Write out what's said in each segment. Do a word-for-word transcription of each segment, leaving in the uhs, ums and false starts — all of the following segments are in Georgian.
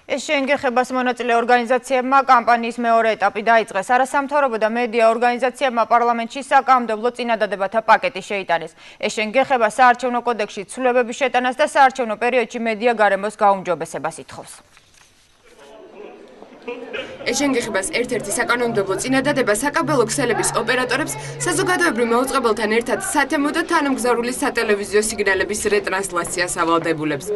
ეს შეინგეხებას მონაწილე ორგანიზაციებმა კამპანიის მეორე ეტაპი დაიწყეს. არასამთავრობო და მედია ორგანიზაციებმა პარლამენტში საკანონმდებლო წინადადებათა პაკეტი შეიტანეს. ეს შეინგეხება საარჩევნო კოდექსში ცვლილებების შეტანას და საარჩევნო პერიოდში მედია გარემოს გაუმჯობესებას ითხოვს. ეს შეინგეხებას ერთ-ერთი საკანონმდებლო წინადადება საკაბელო ქსელების ოპერატორებს საზოგადოებრივ მაუწყებელთან ერთად სათემო და თანამგზავრული სატელევიზიო სიგნალების რეტრანსლაციას ავალდებულებს.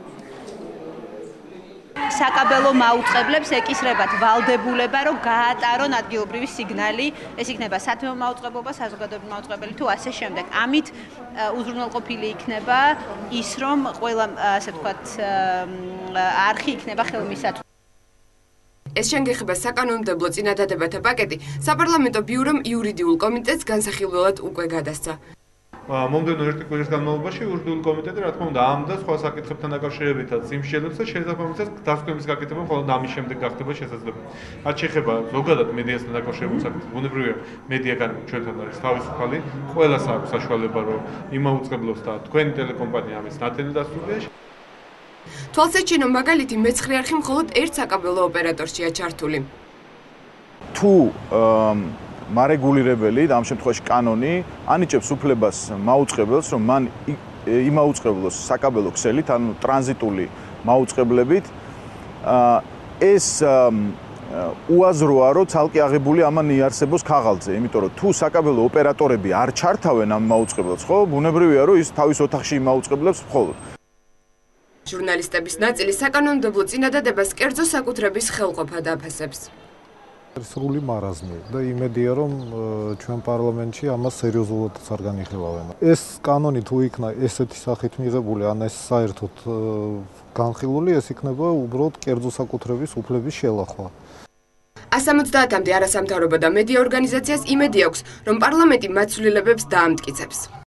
საკაბელო მაუწყებლებს ეკისრებათ ვალდებულება, რომ გაატარონ ადგილობრივი სიგნალი, ეს იქნება სათემო მაუწყებლობა, საზოგადოებრივი მაუწყებელი თუ ასე შემდეგ. ამით უზრუნველყოფილი იქნება ის, რომ ყველა, ასე ვთქვათ, არხი იქნება ხელმისაწვდომი. ეს შეინგეხება საკანონმდებლო წინადადებათა პაკეტი საპარლამენტო ბიურომ იურიდიულ კომიტეტს განსახილველად უკვე გადასცა. მომდევნო ერთი კვირის განმავლობაში იურიდიული კომიტეტი რა თქმა უნდა ამ და სხვა საკითხებთან დაკავშირებითაც იმსჯელებს და შესაბამისად დასკვნის გაკეთება მხოლოდ ამის შემდეგ გახდება შესაძლებელი. რაც შეეხება ზოგადად მედიასთან დაკავშირებულ საკითხებს, ბუნებრივია მედია ჩვენთან არის თავისუფალი, ყველას აქვს საშუალება რომ იმაუწყებლობს და თქვენი ტელეკომპანია ამის ნათელი დასრულია. თვალსაჩინო მაგალითი მეცხრე არხი მხოლოდ ერთ საკაბელო ოპერატორშია ჩართული. თუ მარეგულირებელი და ამ შემთხვევაში კანონი ანიჭებს უფლებას მაუწყებელს, რომ მან იმაუწყებლოს საკაბელო ქსელით, ანუ ტრანზიტული მაუწყებლებით, ეს უაზროა, რომ ცალკე აღებული ამან იარსებოს ქაღალდზე, იმიტომ რომ თუ საკაბელო ოპერატორები არ ჩართავენ ამ მაუწყებლებს, ხო, ბუნებრივია, რომ ის თავის ოთახში იმაუწყებლებს მხოლოდ. ჟურნალისტების ნაწილი საკანონმდებლო წინადადებას კერძო საკუთრების ხელყოფა დაფასებს. სრული მარაზმი და იმედია, რომ ჩვენ პარლამენტში ამას სერიოზულადაც არ განიხილავენ. ეს კანონი თუ იქნა ესეთი სახით მიღებული, ან ეს საერთოდ განხილული, ეს იქნება უბრალოდ კერძო საკუთრების უფლების შელახვა. ას სამოცდაათამდე არასამთავრობო და მედია ორგანიზაციას იმედი აქვს, რომ პარლამენტი მათ ცვლილებებს დაამტკიცებს.